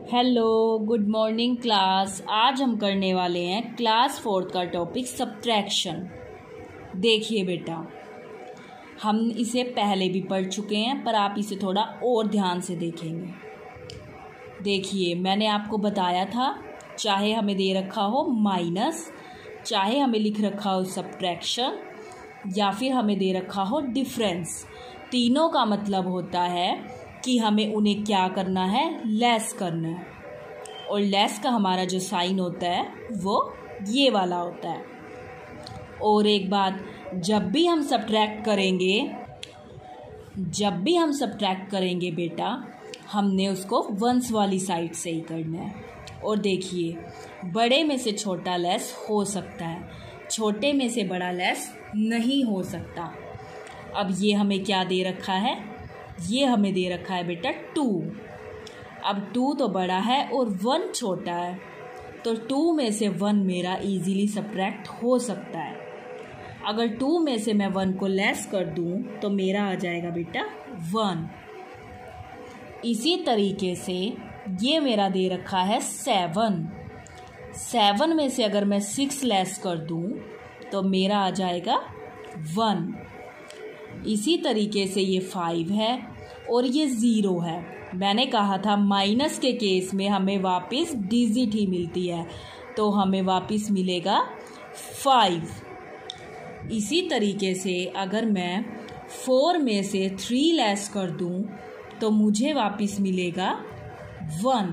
Hello, good morning class. आज हम करने वाले हैं क्लास 4 का टॉपिक सब्ट्रैक्शन। देखिए बेटा, हम इसे पहले भी पढ़ चुके हैं पर आप इसे थोड़ा और ध्यान से देखेंगे। देखिए, मैंने आपको बताया था, चाहे हमें दे रखा हो माइनस, चाहे हमें लिख रखा हो सब्ट्रैक्शन, या फिर हमें दे रखा हो डिफरेंस, तीनों का मतलब होता है कि हमें उन्हें क्या करना है, लेस करना है। और लेस का हमारा जो साइन होता है वो ये वाला होता है। और एक बात, जब भी हम सब्ट्रैक्ट करेंगे बेटा, हमने उसको वंस वाली साइड से ही करना है। और देखिए, बड़े में से छोटा लेस हो सकता है, छोटे में से बड़ा लेस नहीं हो सकता। अब ये हमें क्या दे रखा है, ये हमें दे रखा है बेटा 2। अब 2 तो बड़ा है और 1 छोटा है, तो 2 में से 1 मेरा इजीली सब्ट्रैक्ट हो सकता है। अगर 2 में से मैं 1 को लेस कर दूं तो मेरा आ जाएगा बेटा 1। इसी तरीके से ये मेरा दे रखा है 7। 7 में से अगर मैं 6 लेस कर दूं तो मेरा आ जाएगा 1। इसी तरीके से ये 5 है और ये 0 है। मैंने कहा था माइनस के केस में हमें वापस डिजिट ही मिलती है, तो हमें वापस मिलेगा 5। इसी तरीके से अगर मैं 4 में से 3 लेस कर दूं तो मुझे वापस मिलेगा 1।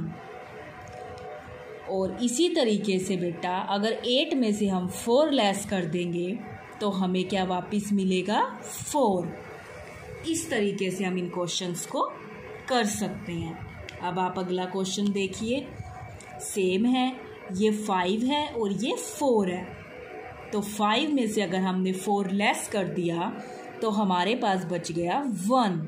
और इसी तरीके से बेटा, अगर 8 में से हम 4 लेस कर देंगे तो हमें क्या वापस मिलेगा 4। इस तरीके से हम इन क्वेश्चंस को कर सकते हैं। अब आप अगला क्वेश्चन देखिए, सेम है, ये 5 है और ये 4 है। तो 5 में से अगर हमने 4 लेस कर दिया तो हमारे पास बच गया 1।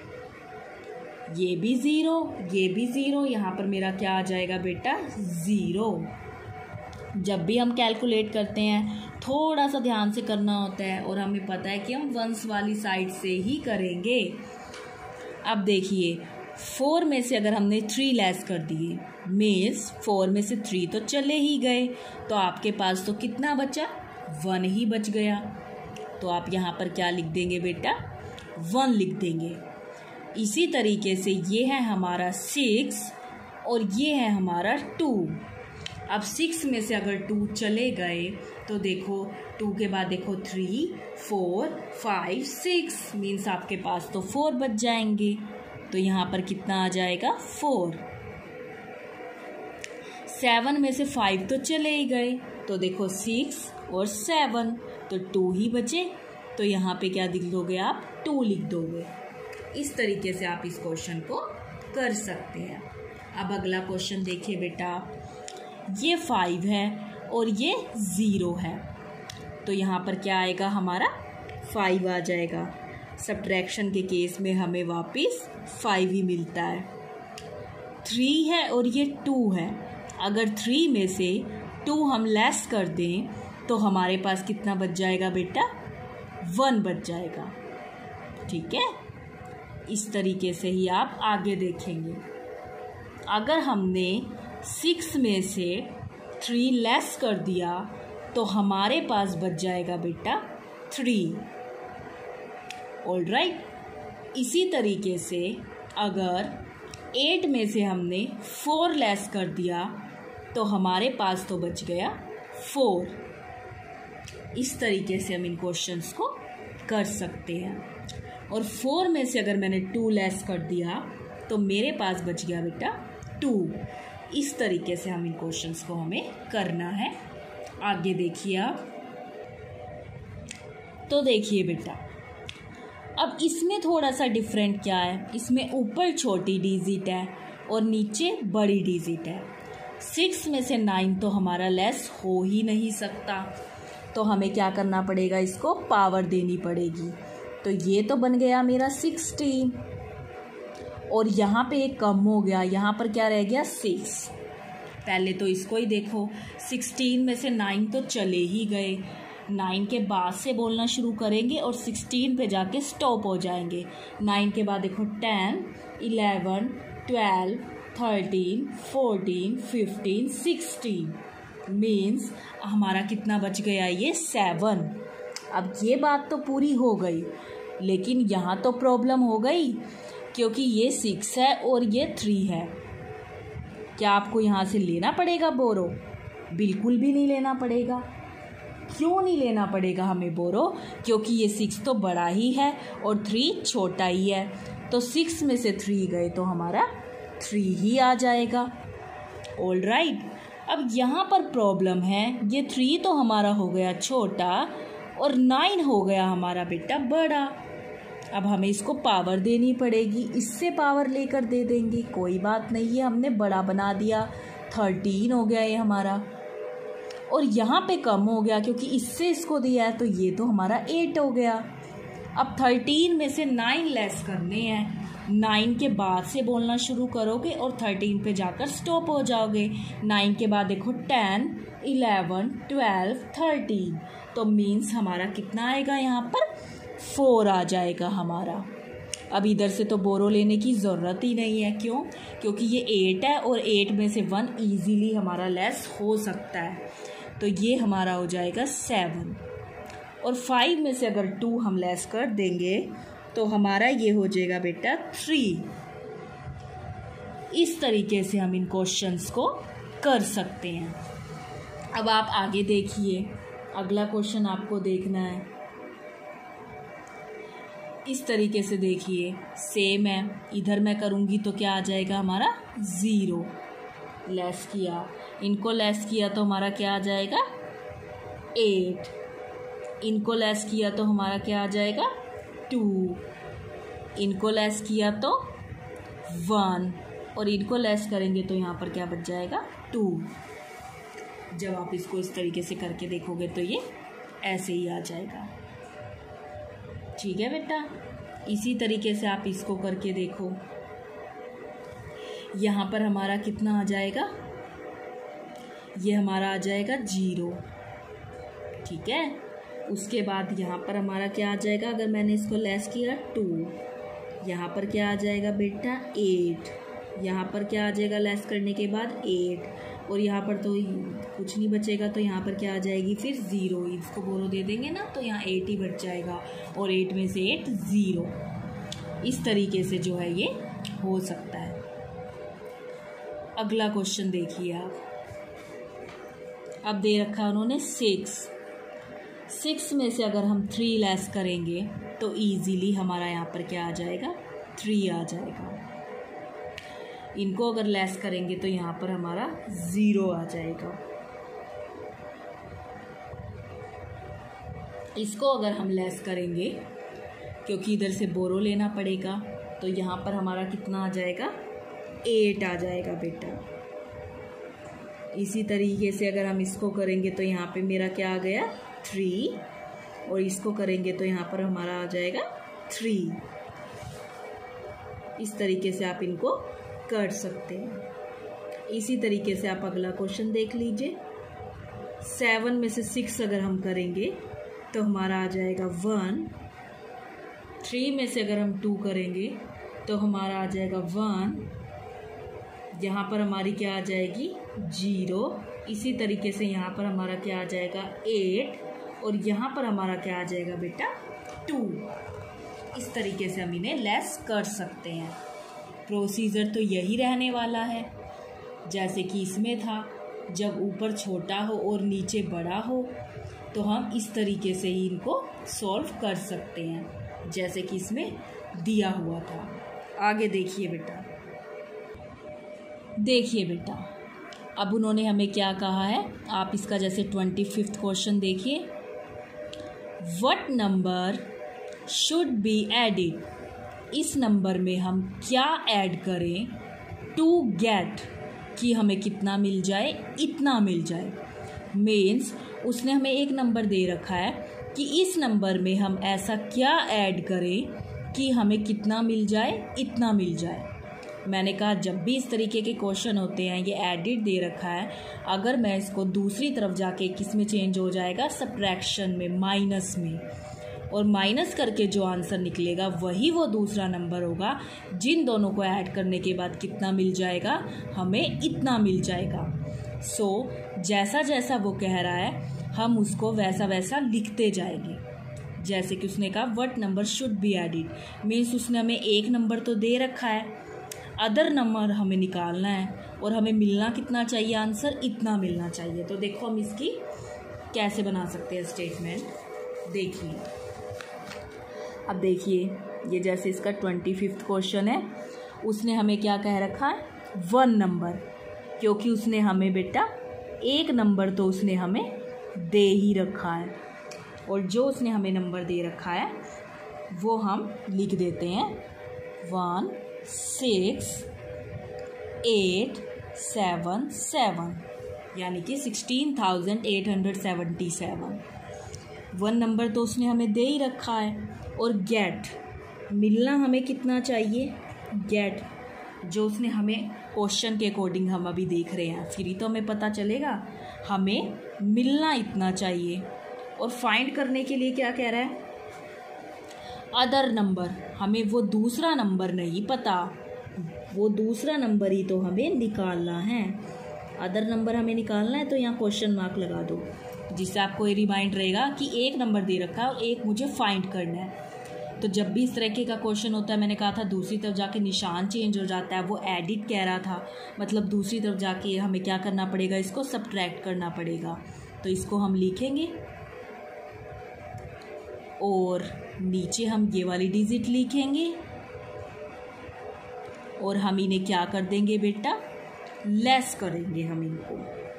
ये भी 0, ये भी 0, यहाँ पर मेरा क्या आ जाएगा बेटा 0। जब भी हम कैलकुलेट करते हैं थोड़ा सा ध्यान से करना होता है, और हमें पता है कि हम वंस वाली साइड से ही करेंगे। अब देखिए, 4 में से अगर हमने 3 लेस कर दिए, मीन्स 4 में से 3 तो चले ही गए, तो आपके पास तो कितना बचा, 1 ही बच गया। तो आप यहाँ पर क्या लिख देंगे बेटा, 1 लिख देंगे। इसी तरीके से ये है हमारा 6 और ये है हमारा 2। अब 6 में से अगर 2 चले गए तो देखो 2 के बाद देखो 3, 4, 5, 6, मीन्स आपके पास तो 4 बच जाएंगे। तो यहाँ पर कितना आ जाएगा 4। 7 में से 5 तो चले ही गए, तो देखो 6 और 7, तो 2 ही बचे। तो यहाँ पे क्या लिख दोगे आप, 2 लिख दोगे। इस तरीके से आप इस क्वेश्चन को कर सकते हैं। अब अगला क्वेश्चन देखिए बेटा, ये 5 है और ये 0 है, तो यहाँ पर क्या आएगा, हमारा 5 आ जाएगा। सब्ट्रैक्शन के केस में हमें वापस 5 ही मिलता है। 3 है और ये 2 है, अगर 3 में से 2 हम लेस कर दें तो हमारे पास कितना बच जाएगा बेटा, 1 बच जाएगा। ठीक है, इस तरीके से ही आप आगे देखेंगे। अगर हमने 6 में से 3 लेस कर दिया तो हमारे पास बच जाएगा बेटा 3। ऑलराइट। इसी तरीके से अगर 8 में से हमने 4 लेस कर दिया तो हमारे पास तो बच गया 4। इस तरीके से हम इन क्वेश्चंस को कर सकते हैं। और 4 में से अगर मैंने 2 लेस कर दिया तो मेरे पास बच गया बेटा 2। इस तरीके से हम इन क्वेश्चंस को हमें करना है। आगे देखिए आप, तो देखिए बेटा, अब इसमें थोड़ा सा डिफरेंट क्या है, इसमें ऊपर छोटी डिजिट है और नीचे बड़ी डिजिट है। 6 में से 9 तो हमारा लेस हो ही नहीं सकता, तो हमें क्या करना पड़ेगा, इसको पावर देनी पड़ेगी। तो ये तो बन गया मेरा 16, और यहाँ पे एक कम हो गया, यहाँ पर क्या रह गया 6। पहले तो इसको ही देखो, 16 में से 9 तो चले ही गए, 9 के बाद से बोलना शुरू करेंगे और 16 पे जाके स्टॉप हो जाएंगे। 9 के बाद देखो 10, 11, 12, 13, 14, 15, 16 मीन्स हमारा कितना बच गया, ये 7। अब ये बात तो पूरी हो गई, लेकिन यहाँ तो प्रॉब्लम हो गई क्योंकि ये 6 है और ये 3 है। क्या आपको यहाँ से लेना पड़ेगा बोरो? बिल्कुल भी नहीं लेना पड़ेगा। क्यों नहीं लेना पड़ेगा हमें बोरो? क्योंकि ये 6 तो बड़ा ही है और 3 छोटा ही है। तो 6 में से 3 गए तो हमारा 3 ही आ जाएगा। All right. अब यहाँ पर प्रॉब्लम है, ये 3 तो हमारा हो गया छोटा और 9 हो गया हमारा बेटा बड़ा। अब हमें इसको पावर देनी पड़ेगी, इससे पावर लेकर दे देंगे, कोई बात नहीं है, हमने बड़ा बना दिया। 13 हो गया ये हमारा, और यहाँ पे कम हो गया क्योंकि इससे इसको दिया है, तो ये तो हमारा 8 हो गया। अब 13 में से 9 लेस करने हैं। 9 के बाद से बोलना शुरू करोगे और 13 पे जाकर स्टॉप हो जाओगे। 9 के बाद देखो 10, 11, 12, 13, तो मीन्स हमारा कितना आएगा यहाँ पर? 4 आ जाएगा हमारा। अब इधर से तो बोरो लेने की ज़रूरत ही नहीं है। क्यों? क्योंकि ये 8 है और 8 में से 1 ईजीली हमारा लेस हो सकता है, तो ये हमारा हो जाएगा 7। और 5 में से अगर 2 हम लेस कर देंगे तो हमारा ये हो जाएगा बेटा 3। इस तरीके से हम इन क्वेश्चंस को कर सकते हैं। अब आप आगे देखिए, अगला क्वेश्चन आपको देखना है। इस तरीके से देखिए, सेम है। इधर मैं करूँगी तो क्या आ जाएगा हमारा? 0। लेस किया, इनको लेस किया तो हमारा क्या आ जाएगा? 8। इनको लेस किया तो हमारा क्या आ जाएगा? 2। इनको लेस किया तो 1, और इनको लेस करेंगे तो यहाँ पर क्या बच जाएगा? 2। जब आप इसको इस तरीके से करके देखोगे तो ये ऐसे ही आ जाएगा। ठीक है बेटा, इसी तरीके से आप इसको करके देखो। यहाँ पर हमारा कितना आ जाएगा? ये हमारा आ जाएगा 0। ठीक है, उसके बाद यहाँ पर हमारा क्या आ जाएगा? अगर मैंने इसको लेस किया 2, यहाँ पर क्या आ जाएगा बेटा? 8। यहाँ पर क्या आ जाएगा लेस करने के बाद? 8। और यहाँ पर तो कुछ नहीं बचेगा, तो यहाँ पर क्या आ जाएगी फिर? 0। इसको बोरो दे देंगे ना, तो यहाँ 8 ही बच जाएगा, और 8 में से 8 0। इस तरीके से जो है ये हो सकता है। अगला क्वेश्चन देखिए आप। अब दे रखा है उन्होंने 6 में से अगर हम 3 लेस करेंगे तो इजीली हमारा यहाँ पर क्या आ जाएगा? 3 आ जाएगा। इनको अगर लेस करेंगे तो यहाँ पर हमारा 0 आ जाएगा। इसको अगर हम लेस करेंगे, क्योंकि इधर से बोरो लेना पड़ेगा, तो यहाँ पर हमारा कितना आ जाएगा? 8 आ जाएगा बेटा। इसी तरीके से अगर हम इसको करेंगे तो यहाँ पे मेरा क्या आ गया? 3, और इसको करेंगे तो यहाँ पर हमारा आ जाएगा 3। इस तरीके से आप इनको कर सकते हैं। इसी तरीके से आप अगला क्वेश्चन देख लीजिए। 7 में से 6 अगर हम करेंगे तो हमारा आ जाएगा 1। 3 में से अगर हम 2 करेंगे तो हमारा आ जाएगा 1। यहाँ पर हमारी क्या आ जाएगी? 0। इसी तरीके से यहाँ पर हमारा क्या आ जाएगा? 8, और यहाँ पर हमारा क्या आ जाएगा बेटा? 2। इस तरीके से हम इन्हें लेस कर सकते हैं। प्रोसीजर तो यही रहने वाला है जैसे कि इसमें था। जब ऊपर छोटा हो और नीचे बड़ा हो तो हम इस तरीके से ही इनको सॉल्व कर सकते हैं, जैसे कि इसमें दिया हुआ था। आगे देखिए बेटा। देखिए बेटा, अब उन्होंने हमें क्या कहा है, आप इसका जैसे 25वां क्वेश्चन देखिए। What number should be added? इस नंबर में हम क्या ऐड करें टू गेट, कि हमें कितना मिल जाए? इतना मिल जाए। मीन्स उसने हमें एक नंबर दे रखा है कि इस नंबर में हम ऐसा क्या ऐड करें कि हमें कितना मिल जाए? इतना मिल जाए। मैंने कहा जब भी इस तरीके के क्वेश्चन होते हैं, ये एडिड दे रखा है, अगर मैं इसको दूसरी तरफ जाके किस में चेंज हो जाएगा? सब्ट्रैक्शन में, माइनस में। और माइनस करके जो आंसर निकलेगा वही वो दूसरा नंबर होगा। जिन दोनों को ऐड करने के बाद कितना मिल जाएगा, हमें इतना मिल जाएगा। सो जैसा जैसा वो कह रहा है हम उसको वैसा वैसा लिखते जाएंगे। जैसे कि उसने कहा what number should be added, means उसने हमें एक नंबर तो दे रखा है, अदर नंबर हमें निकालना है और हमें मिलना कितना चाहिए, आंसर इतना मिलना चाहिए। तो देखो हम इसकी कैसे बना सकते हैं स्टेटमेंट, देखिए। अब देखिए ये जैसे इसका 25वां क्वेश्चन है, उसने हमें क्या कह रखा है, 1 नंबर, क्योंकि उसने हमें बेटा एक नंबर तो उसने हमें दे ही रखा है और जो उसने हमें नंबर दे रखा है वो हम लिख देते हैं 1 6 8 7 7, यानी कि 16,877। 1 नंबर तो उसने हमें दे ही रखा है। और गेट, मिलना हमें कितना चाहिए, गेट जो उसने हमें क्वेश्चन के अकॉर्डिंग हम अभी देख रहे हैं, फिर ही तो हमें पता चलेगा, हमें मिलना इतना चाहिए। और फाइंड करने के लिए क्या कह रहा है, अदर नंबर, हमें वो दूसरा नंबर नहीं पता, वो दूसरा नंबर ही तो हमें निकालना है। अदर नंबर हमें निकालना है तो यहाँ क्वेश्चन मार्क लगा दो, जिससे आपको ये रिमाइंड रहेगा कि एक नंबर दे रखा है और एक मुझे फाइंड करना है। तो जब भी इस तरीके का क्वेश्चन होता है, मैंने कहा था दूसरी तरफ जाके निशान चेंज हो जाता है, वो एडिट कह रहा था, मतलब दूसरी तरफ जाके हमें क्या करना पड़ेगा, इसको सब्ट्रैक्ट करना पड़ेगा। तो इसको हम लिखेंगे और नीचे हम ये वाली डिजिट लिखेंगे और हम इन्हें क्या कर देंगे बेटा, लेस करेंगे हम इनको।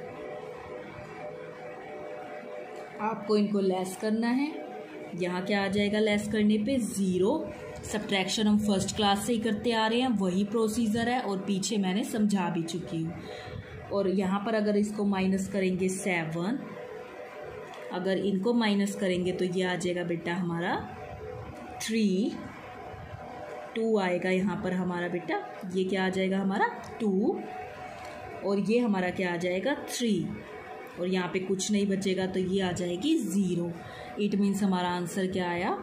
आपको इनको लेस करना है, यहाँ क्या आ जाएगा लेस करने पे, 0। सब्ट्रैक्शन हम फर्स्ट क्लास से ही करते आ रहे हैं, वही प्रोसीजर है और पीछे मैंने समझा भी चुकी हूँ। और यहाँ पर अगर इसको माइनस करेंगे 7, अगर इनको माइनस करेंगे तो ये आ जाएगा बेटा हमारा 3, 2 आएगा यहाँ पर हमारा बेटा, ये क्या आ जाएगा हमारा 2 और ये हमारा क्या आ जाएगा 3 और यहाँ पे कुछ नहीं बचेगा तो ये आ जाएगी 0। इट मीन्स हमारा आंसर क्या आया,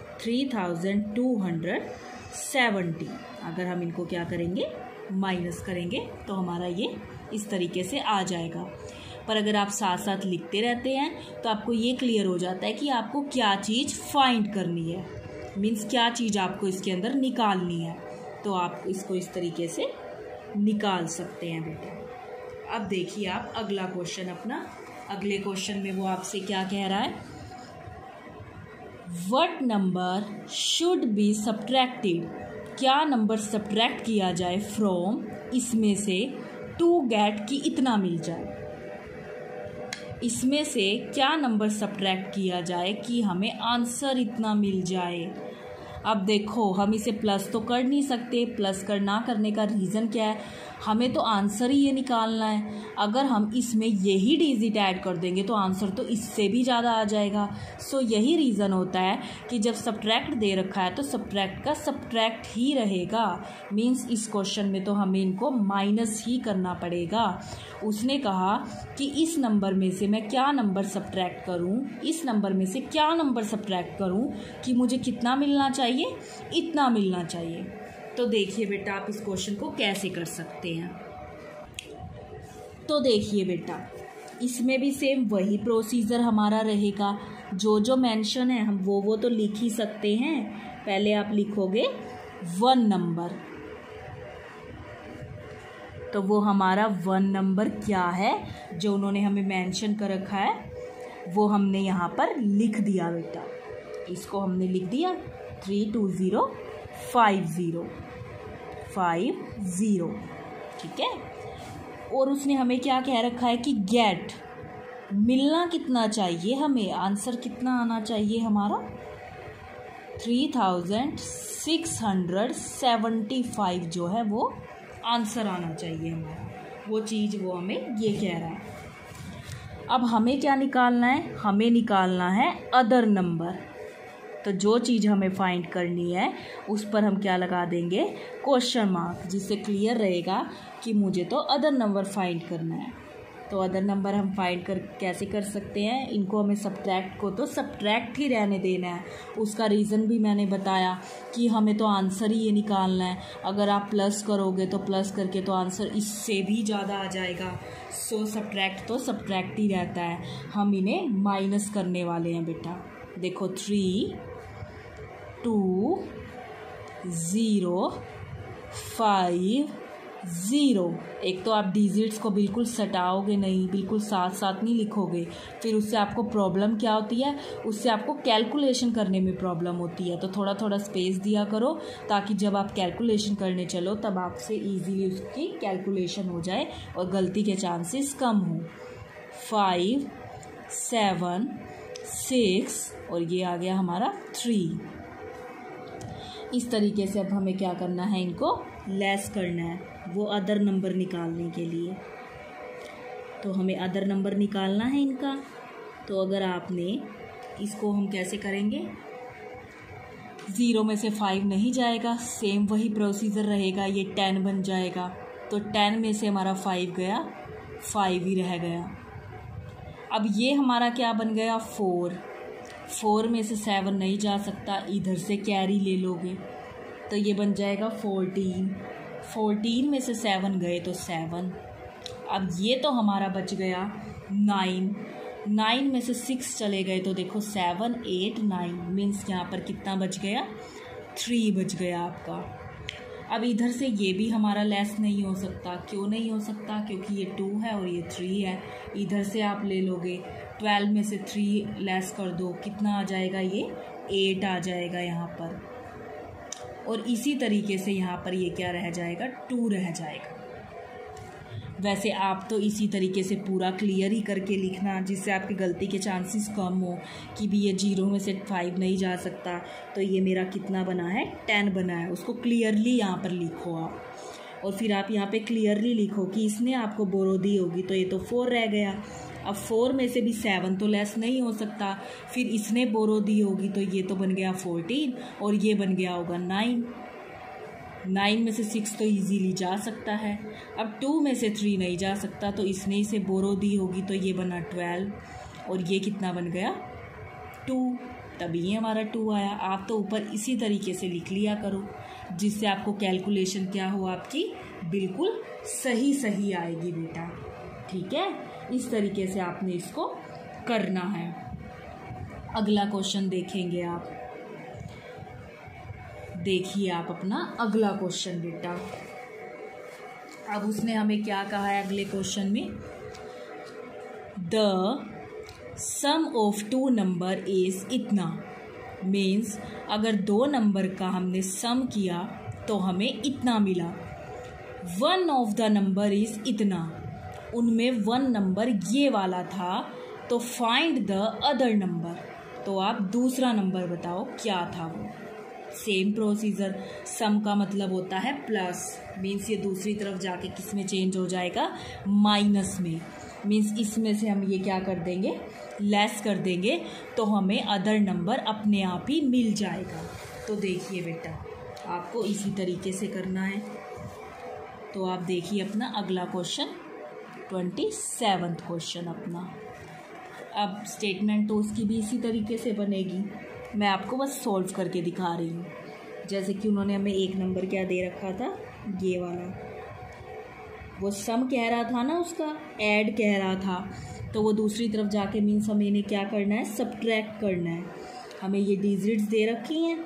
3270। अगर हम इनको क्या करेंगे, माइनस करेंगे तो हमारा ये इस तरीके से आ जाएगा। पर अगर आप साथ साथ लिखते रहते हैं तो आपको ये क्लियर हो जाता है कि आपको क्या चीज़ फाइंड करनी है, मीन्स क्या चीज़ आपको इसके अंदर निकालनी है। तो आप इसको इस तरीके से निकाल सकते हैं बेटा। अब देखिए आप अगला क्वेश्चन अपना, अगले क्वेश्चन में वो आपसे क्या कह रहा है, what number should be subtracted, क्या नंबर सब्ट्रैक्ट किया जाए फ्रॉम, इसमें से टू गेट कि इतना मिल जाए। इसमें से क्या नंबर सब्ट्रैक्ट किया जाए कि हमें आंसर इतना मिल जाए। अब देखो हम इसे प्लस तो कर नहीं सकते, प्लस ना करने का रीज़न क्या है, हमें तो आंसर ही ये निकालना है। अगर हम इसमें यही डिजिट ऐड कर देंगे तो आंसर तो इससे भी ज़्यादा आ जाएगा। सो यही रीज़न होता है कि जब सब्ट्रैक्ट दे रखा है तो सब्ट्रैक्ट का सब्ट्रैक्ट ही रहेगा। मीन्स इस क्वेश्चन में तो हमें इनको माइनस ही करना पड़ेगा। उसने कहा कि इस नंबर में से मैं क्या नंबर सब्ट्रैक्ट करूं, इस नंबर में से क्या नंबर सब्ट्रैक्ट करूं कि मुझे कितना मिलना चाहिए, इतना मिलना चाहिए। तो देखिए बेटा आप इस क्वेश्चन को कैसे कर सकते हैं। तो देखिए बेटा इसमें भी सेम वही प्रोसीजर हमारा रहेगा, जो जो मेंशन है हम वो तो लिख ही सकते हैं। पहले आप लिखोगे 1 नंबर, तो वो हमारा 1 नंबर क्या है जो उन्होंने हमें मेंशन कर रखा है वो हमने यहाँ पर लिख दिया बेटा। इसको हमने लिख दिया 32050, ठीक है। और उसने हमें क्या कह रखा है कि गेट, मिलना कितना चाहिए हमें, आंसर कितना आना चाहिए हमारा 3675 जो है वो आंसर आना चाहिए हमारा, वो चीज़ वो हमें ये कह रहा है। अब हमें क्या निकालना है, हमें निकालना है अदर नंबर। तो जो चीज़ हमें फाइंड करनी है उस पर हम क्या लगा देंगे, क्वेश्चन मार्क, जिससे क्लियर रहेगा कि मुझे तो अदर नंबर फाइंड करना है। तो अदर नंबर हम फाइंड कैसे कर सकते हैं, इनको हमें सब्ट्रैक्ट को तो सब्ट्रैक्ट ही रहने देना है। उसका रीज़न भी मैंने बताया कि हमें तो आंसर ही ये निकालना है। अगर आप प्लस करोगे तो प्लस करके तो आंसर इससे भी ज़्यादा आ जाएगा। सो सब्ट्रैक्ट तो सब्ट्रैक्ट ही रहता है, हम इन्हें माइनस करने वाले हैं बेटा। देखो 3 2 0 5 0। एक तो आप डिजिट्स को बिल्कुल सटाओगे नहीं, बिल्कुल साथ साथ नहीं लिखोगे, फिर उससे आपको प्रॉब्लम क्या होती है, उससे आपको कैलकुलेशन करने में प्रॉब्लम होती है। तो थोड़ा थोड़ा स्पेस दिया करो ताकि जब आप कैलकुलेशन करने चलो तब आपसे इजीली उसकी कैलकुलेशन हो जाए और गलती के चांसेस कम हो। 5 7 6 और ये आ गया हमारा 3। इस तरीके से अब हमें क्या करना है, इनको लेस करना है, वो अदर नंबर निकालने के लिए। तो हमें अदर नंबर निकालना है इनका। तो अगर आपने इसको हम कैसे करेंगे, 0 में से 5 नहीं जाएगा, सेम वही प्रोसीजर रहेगा, ये 10 बन जाएगा। तो 10 में से हमारा 5 गया, 5 ही रह गया। अब ये हमारा क्या बन गया, 4 में से 7 नहीं जा सकता, इधर से कैरी ले लोगे तो ये बन जाएगा 14 में से 7 गए तो 7। अब ये तो हमारा बच गया 9 में से 6 चले गए तो देखो 7 8 9 मीन्स यहाँ पर कितना बच गया, 3 बच गया आपका। अब इधर से ये भी हमारा लेस नहीं हो सकता। क्यों नहीं हो सकता, क्योंकि ये 2 है और ये 3 है। इधर से आप ले लोगे 12 में से 3 लेस कर दो, कितना आ जाएगा, ये 8 आ जाएगा यहाँ पर। और इसी तरीके से यहाँ पर ये क्या रह जाएगा, 2 रह जाएगा। वैसे आप तो इसी तरीके से पूरा क्लियर ही करके लिखना, जिससे आपकी गलती के चांसेस कम हो कि भी ये 0 में से 5 नहीं जा सकता, तो ये मेरा कितना बना है, 10 बना है। उसको क्लियरली यहाँ पर लिखो आप। और फिर आप यहाँ पे क्लियरली लिखो कि इसने आपको बोरो दी होगी, तो ये तो 4 रह गया। अब 4 में से भी 7 तो लेस नहीं हो सकता, फिर इसने बोरो दी होगी तो ये तो बन गया 14 और ये बन गया होगा 9 में से 6 तो इजीली जा सकता है। अब 2 में से 3 नहीं जा सकता, तो इसने इसे बोरो दी होगी तो ये बना 12 और ये कितना बन गया, 2। तभी ये हमारा 2 आया। आप तो ऊपर इसी तरीके से लिख लिया करो, जिससे आपको कैलकुलेशन क्या हो, आपकी बिल्कुल सही आएगी बेटा। ठीक है, इस तरीके से आपने इसको करना है। अगला क्वेश्चन देखेंगे आप। देखिए आप अपना अगला क्वेश्चन बेटा। अब उसने हमें क्या कहा है अगले क्वेश्चन में, the sum of 2 number is इतना। मीन्स अगर 2 नंबर का हमने सम किया तो हमें इतना मिला। 1 ऑफ द नंबर इज इतना, उनमें 1 नंबर ये वाला था, तो फाइंड द अदर नंबर। तो आप दूसरा नंबर बताओ क्या था वो। सेम प्रोसीजर, सम का मतलब होता है प्लस, मीन्स ये दूसरी तरफ जाके किस में चेंज हो जाएगा, माइनस में। मीन्स इसमें से हम ये क्या कर देंगे, लेस कर देंगे, तो हमें अदर नंबर अपने आप ही मिल जाएगा। तो देखिए बेटा, आपको इसी तरीके से करना है। तो आप देखिए अपना अगला क्वेश्चन, 27वां क्वेश्चन अपना। अब स्टेटमेंट तो उसकी भी इसी तरीके से बनेगी, मैं आपको बस सॉल्व करके दिखा रही हूँ। जैसे कि उन्होंने हमें एक नंबर क्या दे रखा था, ये वाला, वो सम कह रहा था ना, उसका ऐड कह रहा था, तो वो दूसरी तरफ जाके मीन्स हमें इन्हें क्या करना है, सब्ट्रैक्ट करना है। हमें ये डिजिट्स दे रखी हैं,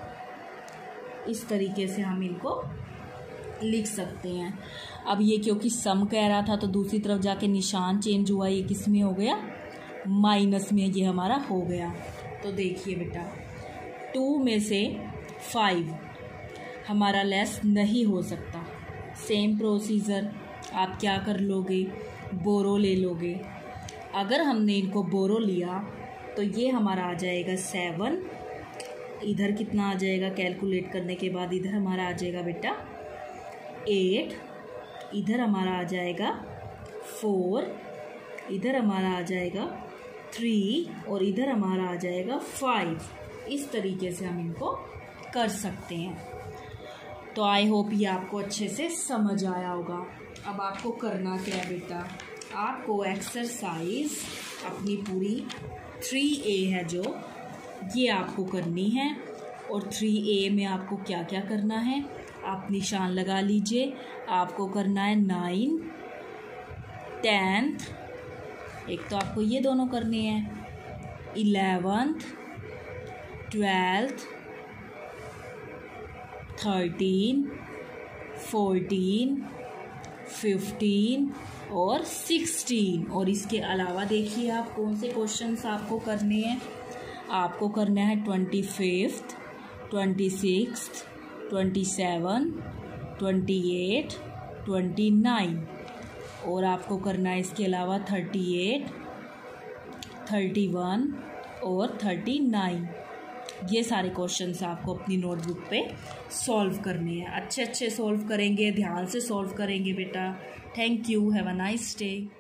इस तरीके से हम इनको लिख सकते हैं। अब ये क्योंकि सम कह रहा था तो दूसरी तरफ जाके निशान चेंज हुआ, ये किस में हो गया, माइनस में ये हमारा हो गया। तो देखिए बेटा, 2 में से 5 हमारा लेस नहीं हो सकता। सेम प्रोसीजर, आप क्या कर लोगे, बोरो ले लोगे। अगर हमने इनको बोरो लिया तो ये हमारा आ जाएगा 7, इधर कितना आ जाएगा कैलकुलेट करने के बाद, इधर हमारा आ जाएगा बेटा 8, इधर हमारा आ जाएगा 4, इधर हमारा आ जाएगा 3 और इधर हमारा आ जाएगा 5। इस तरीके से हम इनको कर सकते हैं। तो आई होप ये आपको अच्छे से समझ आया होगा। अब आपको करना क्या है बेटा, आपको एक्सरसाइज अपनी पूरी 3A है जो ये आपको करनी है। और 3A में आपको क्या क्या करना है आप निशान लगा लीजिए। आपको करना है 9, 10th, एक तो आपको ये दोनों करने हैं, 11th, 12th, 13, 14, 15 और 16। और इसके अलावा देखिए आप कौन से क्वेश्चंस आपको करने हैं। आपको करना है 25th, 26th, 27, 28, 29। और आपको करना है इसके अलावा 38, 31 और 39। ये सारे क्वेश्चंस आपको अपनी नोटबुक पे सॉल्व करने हैं। अच्छे अच्छे सॉल्व करेंगे, ध्यान से सॉल्व करेंगे बेटा। Thank you, have a nice day.